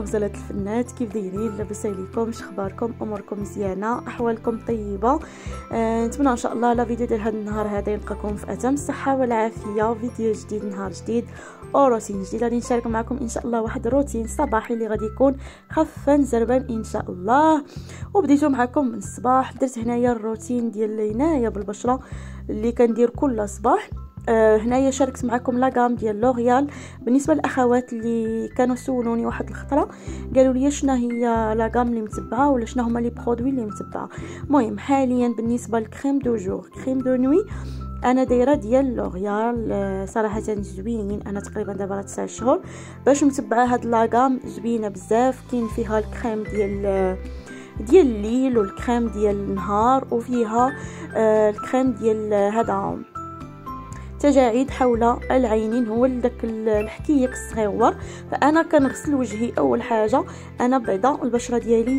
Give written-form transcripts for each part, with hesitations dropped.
غزالات الفنات، كيف دايرين؟ لاباس عليكم؟ اخباركم؟ اموركم مزيانه؟ احوالكم طيبه؟ نتمنى ان شاء الله لا فيديو ديال هذا النهار هذا يلقاكم في اتم الصحه والعافيه. فيديو جديد، نهار جديد وروتين جديد. غادي نشارك معكم ان شاء الله واحد الروتين صباحي اللي غادي يكون خفان زربان ان شاء الله. وبديتو معكم من الصباح. درت هنايا الروتين ديال العنايه بالبشره اللي كندير كل صباح. هنايا شاركت معكم لاغام ديال لوريال. بالنسبه للاخوات اللي كانوا سولوني واحد الخطره قالوا لي شنو هي لاغام اللي متبعه ولا شنو هما لي برودوي اللي متبعه. المهم حاليا بالنسبه للكريم دو جور كريم دو نوي انا دايره ديال لوريال. صراحه زوينين. انا تقريبا دابا 9 شهور باش متبعه هاد لاغام، زوينه بزاف. كاين فيها الكريم ديال الليل والكريم ديال النهار، وفيها الكريم ديال هذا تجاعيد حول العينين، هو داك الحكيك الصغيور. فانا كنغسل وجهي اول حاجه. انا بيضاء، البشره ديالي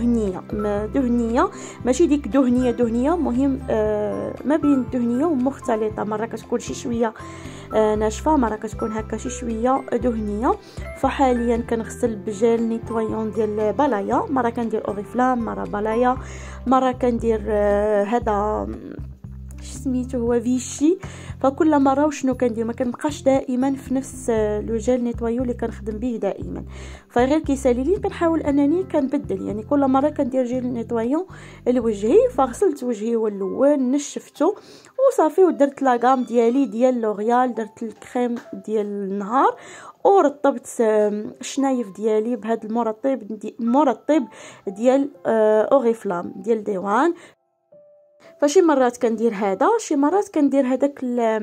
دهنيه ماشي ديك دهنيه مهم ما بين الدهنيه ومختلطه. مره كتكون شي شويه ناشفه، مره كتكون هكا شي شويه دهنيه. فحاليا كنغسل بجيل نيتويون ديال بالايا، مره كندير اوريفلام، مره بالايا، مره كندير هذا سميتو هو فيشي. فكل مره وشنو كندير، ما كنبقاش دائما في نفس لو جيل نيتوايو اللي كنخدم به دائما. فغير كيسالي لي كنحاول انني كنبدل، يعني كل مره كندير جيل نيتوايو لوجهي. فغسلت وجهي هو الاول، نشفته وصافي، ودرت لاغام ديالي ديال لوريال. درت الكريم ديال النهار ورطبت الشنايف ديالي بهذا المرطب ديال اوريفلام ديال ديوان. فشي مرات كندير هذا، شي مرات كندير هذاك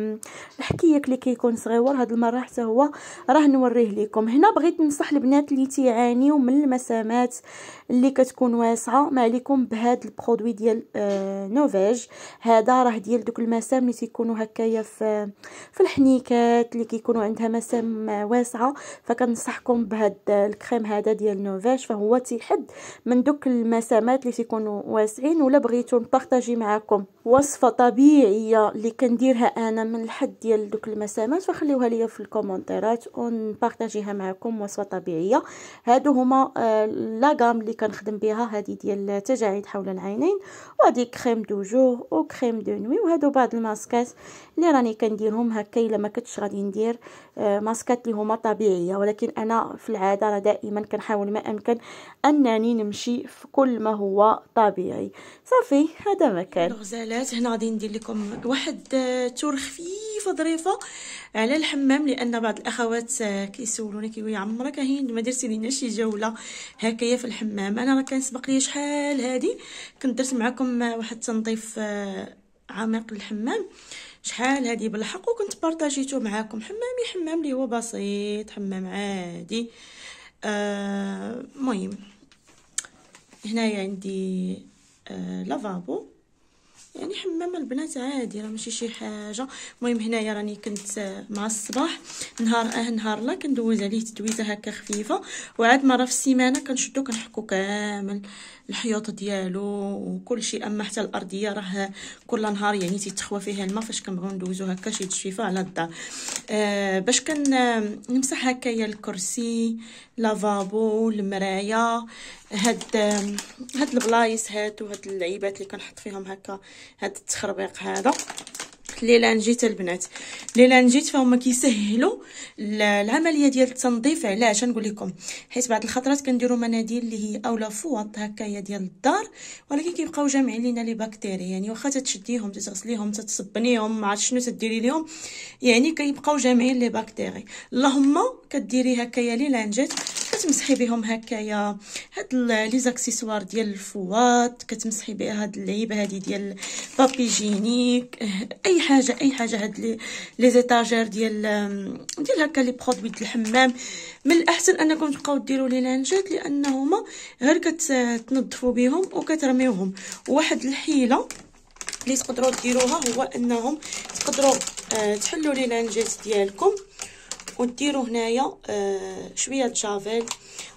الحكيك اللي كيكون صغيور. هاد المره حتى هو راه نوريه لكم. هنا بغيت ننصح البنات اللي تيعانيو من المسامات اللي كتكون واسعه، ما عليكم بهاد البرودوي ديال نوفيج. هذا راه ديال دوك المسام اللي تيكونوا هكايا في الحنيكات اللي كيكونوا عندها مسام واسعه. فكنصحكم بهاد الكريم هذا ديال نوفيج، فهو تيحد من دوك المسامات اللي تيكونوا واسعين. ولا بغيتو نبارطاجي معكم وصفه طبيعيه اللي كنديرها انا من الحد ديال دوك المسامات، فخليوها ليا في الكومونتيرات ونبارطاجيها معكم. وصفه طبيعيه. هادو هما لاغام اللي كنخدم بها، هذه ديال تجاعيد حول العينين، وهذه كريم دو جور وكريم دو نوي. وهادو بعض الماسكات اللي راني كنديرهم هكا. الا ما كنتش غادي ندير ماسكات اللي هما طبيعيه، ولكن انا في العاده راه دائما كنحاول ما امكن انني نمشي في كل ما هو طبيعي. صافي هذا ما كان. الغزالات هنا غادي ندير لكم واحد تور خفيفه ظريفه على الحمام، لان بعض الاخوات كيسولوني كيقولوا عمرك هند ما درتي لينا شي جوله هكايا في الحمام. انا راه كان سبق لي شحال هادي كنت درت معكم واحد تنظيف عميق للحمام شحال هادي بالحق، وكنت بارطاجيته معكم. حمام اللي هو بسيط، حمام عادي. المهم هنايا عندي لافابو، يعني حمام البنات عادي، راه ماشي شي حاجه. المهم هنايا راني كنت مع الصباح نهار لا كندوز عليه تدويزه هكا خفيفه، وعاد مره في السيمانه كنشدو كنحكو كامل الحيوط ديالو وكل شيء. اما حتى الارضيه راه كل نهار يعني تيتخوى فيها الماء فاش كنبغيو ندوزو هكا شي تشفيفه على الدار. باش نمسح هكايا الكرسي، لافابو، المرايه، هاد البلايص هادو، هاد اللعيبات اللي كنحط فيهم هكا، هاد التخربيق هذا. لي لانجيت البنات، لي لانجيت فهما كيسهلوا العمليه ديال التنظيف. علاش نقول لكم؟ حيت بعض الخطرات كنديروا مناديل اللي هي اولا فوط هكايا ديال الدار، ولكن كيبقاو جامعين لينا لي بكتيريا. يعني واخا تشديهم تغسليهم تصبنيهم ما عرفت شنو تديري لهم، يعني كيبقاو جامعين لي بكتيري. اللهم كديري هكايا لي لانجيت كتمسحي بهم هكايا هاد لي زاكسيسوار ديال الفوات، كتمسحي بها هاد اللعيبه هادي ديال بابيجينيك، اي حاجه هاد لي زيتاجير ديال هكا لي برودوي ديال الحمام. من الاحسن انكم تبقاو ديروا لي لانجات، لانهما غير كتنظفوا بهم وكترميوهم. واحد الحيله اللي تقدروا ديروها هو انهم تقدروا تحلوا لي لانجات ديالكم وديروا هنايا شويه جافيل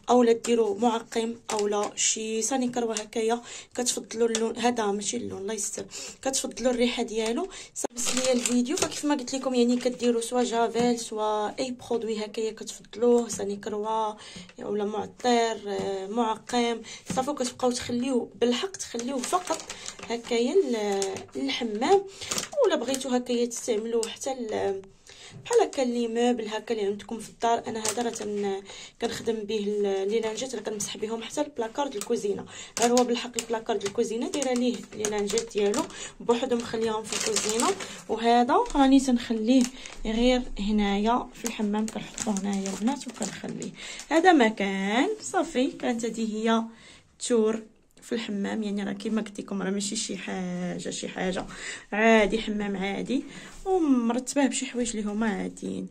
اولا ديروا معقم اولا شي صاني كروه هكايا كتفضلوا اللون هذا ماشي اللون الله يستر كتفضلوا الريحه ديالو. صافي ليا الفيديو فكيف ما قلت لكم يعني كديروا سوا جافيل سوا اي برودوي هكايا كتفضلوه صاني كروه اولا معطر معقم صافي كتبقاو تخليوه بالحق تخليوه فقط هكايا للحمام. ولا بغيتو هكايا تستعملوه حتى بحال هكا لي موبل هكا اللي عندكم في الدار. انا هذا راه كنخدم به لي لانجات راه كنمسح بهم حتى البلاكار ديال الكوزينه. غير هو بالحق البلاكار ديال الكوزينه دايره ليه لي لانجات ديالو بوحدهم مخليهم في الكوزينه. وهذا راني تنخليه غير هنايا في الحمام كنحطو هنايا البنات وكنخليه. هذا مكان صافي كانت هذه هي تور في الحمام يعني راه كيما قلت لكم راه ماشي شي حاجه عادي حمام عادي ومرتبه بشي حوايج اللي هما عاديين.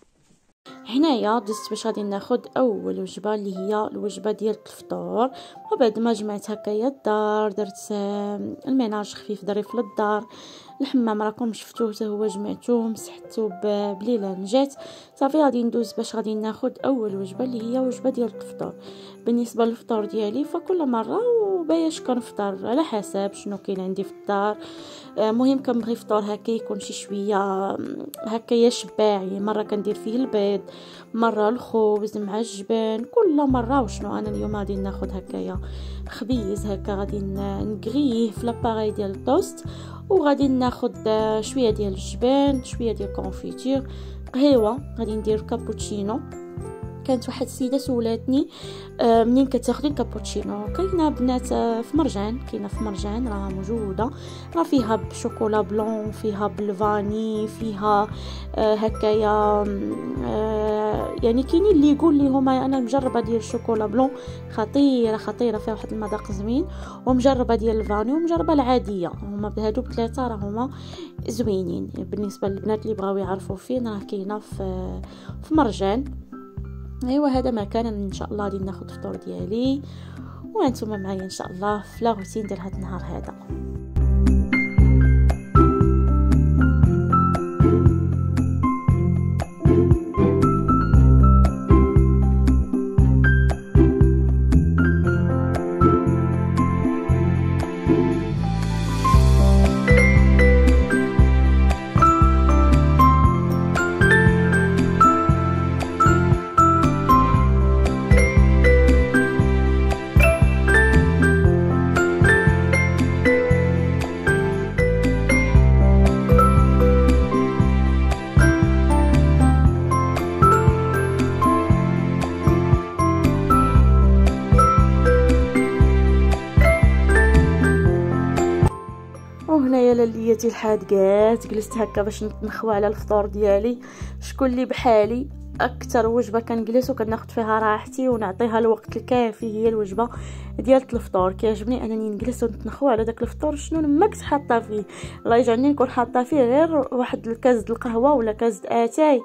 هنايا دزت باش غادي ناخذ اول وجبه اللي هي الوجبه ديال الفطور. وبعد ما جمعت هكايا الدار درت الميناج خفيف ظريف للدار. الحمام راكم شفتوه حتى هو جمعتوه مسحتو بليلانجات. صافي غادي ندوز باش غادي ناخذ اول وجبه اللي هي وجبه ديال الفطور. بالنسبه للفطور ديالي فكل مره وباش كنفطر على حسب شنو كاين عندي في الدار. مهم كنبغي فطور هكا يكون شي شويه هكايا شباعي. مره كندير فيه البيض مره الخبز مع الجبن كل مره. وشنو انا اليوم غادي ناخذ هكايا خبيز هكا غادي نقريه في لاباري ديال الطوست وغادي ناخذ شويه ديال الجبن شويه ديال الكونفيتور قهوه غادي ندير كابوتشينو. كانت واحد السيده سولاتني منين كتاخدي الكابوتشينو. كاينه بنات في مرجان كاينه في مرجان راه موجوده راه فيها بشوكولا بلون فيها بالفاني فيها هكايا يعني كاينين اللي يقول لي هما انا مجربه ديال الشوكولا بلون خطيره فيها واحد المذاق زوين ومجربه ديال الفاني ومجربه العاديه. هما هادو بثلاثه راه هما زوينين بالنسبه للبنات اللي بغاو يعرفوا فين راه كاينه في مرجان. ايوا هذا مكان ان شاء الله غادي ناخذ الفطور ديالي وانتم معايا ان شاء الله في لا روتين ديال هذا النهار هذا. وهنايا للياتي الحادقات جلست هكا باش نخوى على الفطور ديالي. شكون اللي بحالي اكثر وجبه كنجلس وكناخذ فيها راحتي ونعطيها الوقت الكافي هي الوجبه ديال الفطور. كيعجبني انني نجلس ونتنخوى على داك الفطور شنو ماكس حاطه فيه. الله يجعلني نكون حاطه فيه غير واحد الكاس د القهوه ولا كاس د اتاي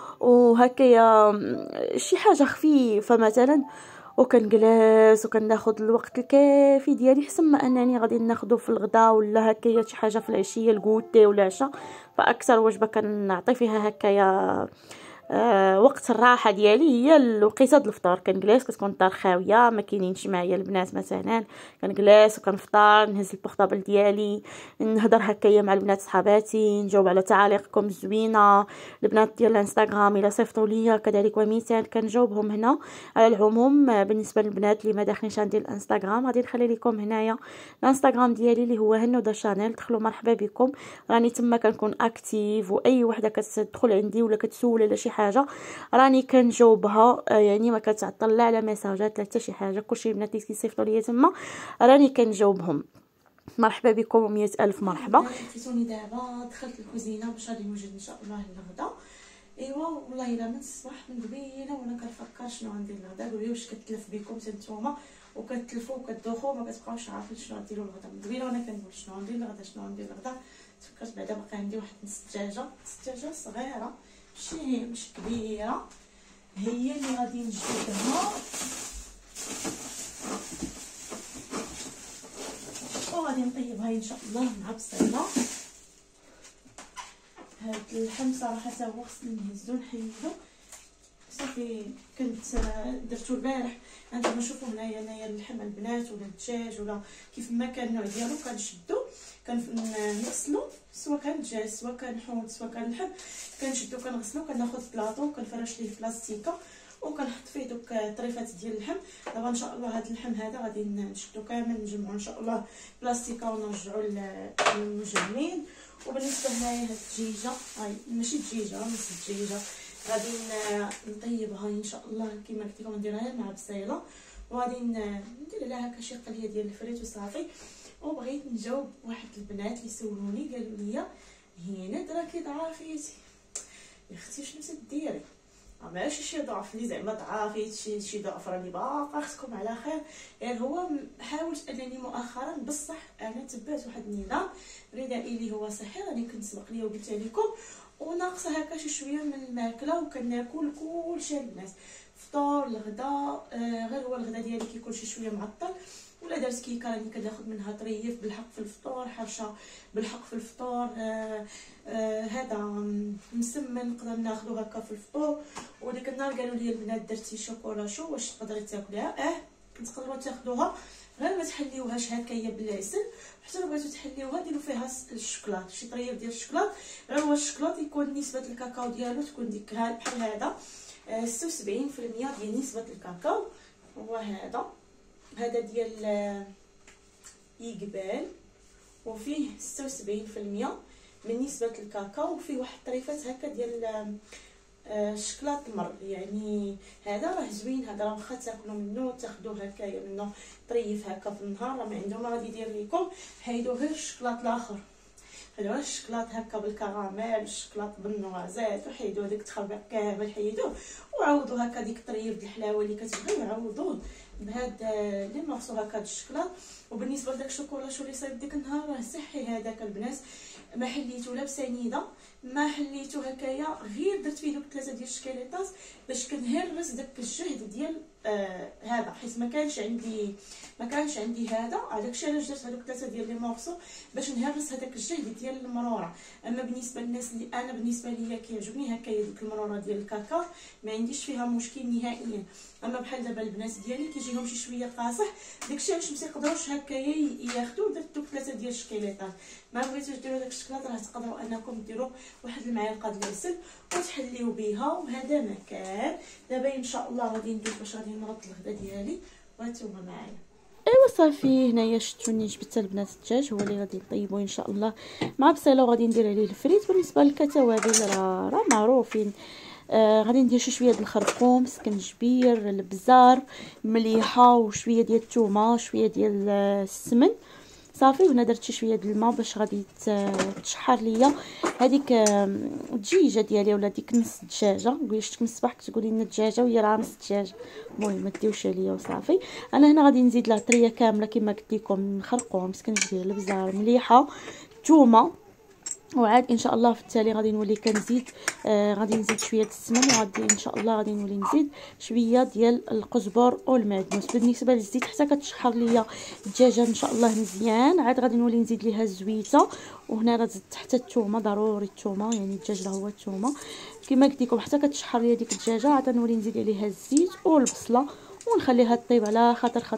وهكايا شي حاجه خفيفه مثلا وكنجلس وكناخذ الوقت الكافي ديالي حسن ما انني غادي ناخذه في الغداء ولا هكايا شي حاجه في العشيه الكوتي ولا العشاء. فاكثر وجبه كنعطي فيها هكايا وقت الراحه ديالي هي الوقيته د الفطور. كنجلس كتكون الدار خاويه ما كاينينش معايا البنات مثلا كنجلس وكنفطر نهز البورطابل ديالي نهضر هكايا مع البنات صحاباتي نجاوب على تعاليقكم الزوينه. البنات ديال الانستغرام الا صيفطوا ليا كذلك ومثال كنجاوبهم هنا. على العموم بالنسبه للبنات اللي ما داخلينش عندي الانستغرام غادي نخلي لكم هنايا الانستغرام ديالي اللي هو هنوده شانيل. دخلوا مرحبا بكم راني تما كنكون اكتيف واي وحده كتدخل عندي ولا كتسول على شي حاجه راني كنجاوبها يعني ما كتعطل لا على ميساجات لا حتى شي حاجه. كلشي البنات اللي كيصيفطوا ليا تما راني كنجاوبهم. مرحبا بكم و100 الف مرحبا. عرفتوني دابا دخلت الكوزينه باش غادي نوجد ان شاء الله الغدا. ايوا والله الا من الصباح من قبيله وانا كنفكر شنو غندير الغدا. قولوا واش كتلف بكم نتوما وكتلفوا وكتدوخوا ما كتبقاوش عارفين شنو غديروا الغدا. من قبيله وانا كنقول شنو غندير الغدا تفكرت بعدا باقي عندي واحد الدجاجه صغيره مش كبيره هي اللي غادي نجبدها وغادي نطيبها ان شاء الله مع بصله. هاد اللحم صراحه هو خصني نهزو نحيدو صافي كنت درتو البارح. انتما شوفوا هنايا اللحم البنات ولا الدجاج ولا كيف ما كان النوع ديالو كنشدو كنغسلو، سواء كان دجاج سواء كان حوت سواء كان لحم، كنشدو كنغسلو كناخذ بلاطو كنفرش ليه بلاستيكه وكنحط فيه دوك الطريفات ديال اللحم. دابا ان شاء الله هذا اللحم هذا غادي نشدو كامل نجمعو ان شاء الله بلاستيكه ونرجعو للمجمعين. وبالنسبه هنايا هاد الدجيجه هاي ماشي دجيجه نص الدجيجه غادي نطيبها ان شاء الله كما قلت لكم، نديرها مع بصيله وغادي ندير لها هكا شي قليه ديال الفريت وصافي. وبغيت نجاوب واحد البنات اللي سولوني قالوا لي هنا راكي ضعفيتي يا اختي شنو تديري، ماشي شي ضعف اللي زعما ضعفيت شي ضعف، راني باقا اختكم على خير. يعني هو حاولت انني مؤخرا بصح انا تبعت واحد النظام غذائي اللي هو صحي، راني كنت سبق ليا وقلت لكم، وناقصه هكا شي شويه من الماكله وكناكل كلشي البنات، فطور الغداء غير هو الغداء ديالي كيكون شي شويه معطل، ولا درت كيكه راني كناخذ منها طريف بالحق في الفطور، حرشه بالحق في الفطور، هذا مسمن نقدر ناخذو هكا في الفطور. وديك النهار قالوا لي البنات درتي شوكولا شو واش تقدري تاكليها؟ تقدروا تاخذوها غير ما تحليوهاش هكايا بالعسل، حتى لو بغيتو تحليوها ديروا فيها الشوكولات، شي طريف ديال الشوكولات، غير هو الشوكولات يكون نسبه الكاكاو ديالو تكون ديك بحال هذا 76% ديال نسبه الكاكاو. هو هذا ديال يقبال وفيه 76% من نسبه الكاكاو، وفيه واحد الطريفات هكا ديال الشكلاط المر. يعني هذا راه زوين، هذا راه واخا تاكلوا منه تاخذوه هكايا منه طريف هكا في النهار، راه ما عندهم ما غادي يدير لكم، حيدوا غير الشكلاط الاخر، حيدوا غير الشكلاط هكا بالكراميل والشكلاط بالنوازات وحيدوا هذاك التخربيق كامل حيدوه، وعوضوا هكا ديك الطريف ديال الحلاوه اللي كتبغيو عوضوه بهاد لي مورسو هكا د الشكلاط. وبالنسبه لداك الشوكولا شو اللي صايب ديك النهار راه صحي هذاك البنات، ما حليتو لا بسنيده ما حليتو هكايا، غير درت فيه دوك 3 ديال الشكيليطات باش كنهرس داك الجهد ديال هذا، حيت ما كانش عندي هذا، على داكشي علاش درت هذوك 3 ديال لي مورسو باش نهرس هذاك الجهد ديال المروره. اما بالنسبه للناس اللي انا بالنسبه ليا كيعجبني هكايا ديك المروره ديال الكاكاو ما عنديش فيها مشكل نهائيا. اما بحال دابا البنات ديالي كيجيهم شي شويه قاصح، داكشي علاش ما تيقدروش هكايا ياخذوا، درت دوك 3 ديال الشكيليطات. ما بغيتوش ديروا داك الشكلاط راه تقدروا انكم ديروا واحد المعلقه ديال العسل وتحليو بها، وهذا ما كان. دابا ان شاء الله غادي ندير باش غادي نرد الغدا ديالي وهانتوما معايا. ايوا صافي هنايا شفتوني جبت البنات الدجاج هو اللي غادي نطيبو ان شاء الله مع بصيله، وغادي ندير عليه الفريت. بالنسبه للكتوابل راه معروفين، غادي ندير شي شويه ديال الخرقوم، سكنجبير، البزار، مليحه، وشويه ديال الثومه، شويه ديال السمن صافي. وهنا درت شي شويه ديال الماء باش غادي تشحر ليا هذيك الدجيجه ديالي ولا ديك نص الدجاجه. قولي شفتك من الصباح كتقولي لنا الدجاجه وهي راه نص الدجاجه، المهم ما ديوش عليا وصافي. انا هنا غادي نزيد لها طريه كامله كما قلت لكم، خرقوم، سكنجبير، البزار، مليحه، ثومه، وعاد ان شاء الله في التالي غادي نولي كنزيد غادي نزيد شويه السمن، وغادي ان شاء الله غادي نولي نزيد شويه ديال القزبر والمعدنوس. بالنسبه للزيت حتى كتشحر ليا الدجاجه ان شاء الله مزيان، عاد غادي نولي نزيد ليها الزويته. وهنا راه زدت حتى الثومه، ضروري الثومه، يعني الدجاج راه هو الثومه كما قلت لكم، حتى كتشحر ليا ديك الدجاجه عاد نولي نزيد عليها الزيت والبصله ونخليها طيب على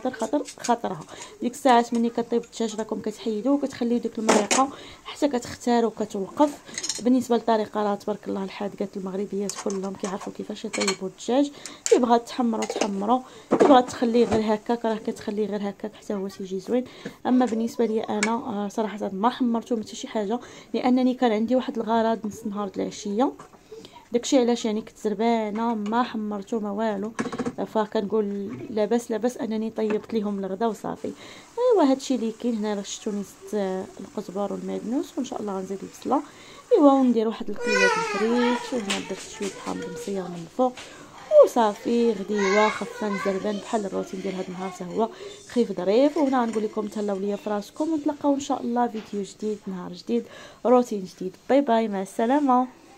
خاطرها. ديك الساعات ملي كطيب الدجاج راكم كتحيدوه وكتخليو ديك المريقه حتى كتختار وكتوقف. بالنسبه للطريقه راه تبارك الله الحادقات المغربيات كلهم كيعرفوا كيفاش يطيبوا الدجاج، اللي بغات تحمروا، اللي بغات تخليه غير هكاك راه كتخليه غير هكاك حتى هو تيجي زوين. اما بالنسبه لي انا صراحه ما حمرته حتى شي حاجه، لانني كان عندي واحد الغرض نص نهار العشيه، داكشي علاش يعني كنت زربانه ما حمرته ما والو، فكنقول لاباس انني طيبت ليهم الغدا وصافي. ايوا هادشي اللي كاين هنا. راه شفتوني زدت القزبر والمعدنوس، وان شاء الله غنزيد البصله ايوا وندير واحد القليات الفريت. وهنا درت شويه حامض مصير من الفوق وصافي. غديوه خفان زربان بحال الروتين ديال هذا النهار حتى هو خفيف ظريف. وهنا غنقول لكم تهلاو ليا فراسكم، ونتلاقاو ان شاء الله فيديو جديد، نهار جديد، روتين جديد. باي باي، مع السلامه.